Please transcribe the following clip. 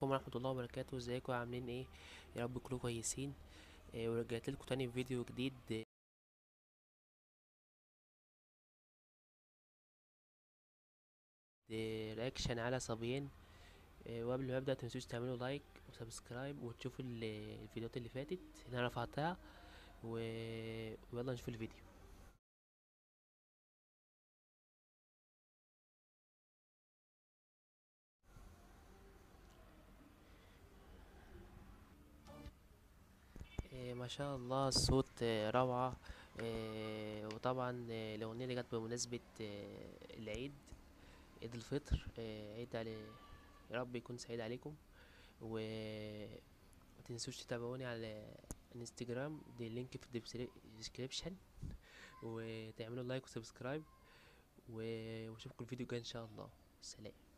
عليكم ورحمة الله وبركاته. ازيكم عاملين ايه؟ يا رب تكونوا كويسين. ورجعت لكم تاني بفيديو جديد. رياكشن على صبيين. وقبل ما ابدا متنسوش تعملوا لايك وسبسكرايب وتشوفوا الفيديوهات اللي فاتت اللي انا رفعتها و... ويلا نشوف الفيديو. ما شاء الله الصوت روعة. وطبعا الأغنية اللي جت بمناسبة العيد، عيد الفطر. عيد على، يا رب يكون سعيد عليكم. و متنسوش تتابعوني على انستجرام، دي اللينك في الديسكريبشن، وتعملوا لايك وسبسكرايب واشوفكم الفيديو الجاي ان شاء الله. سلام.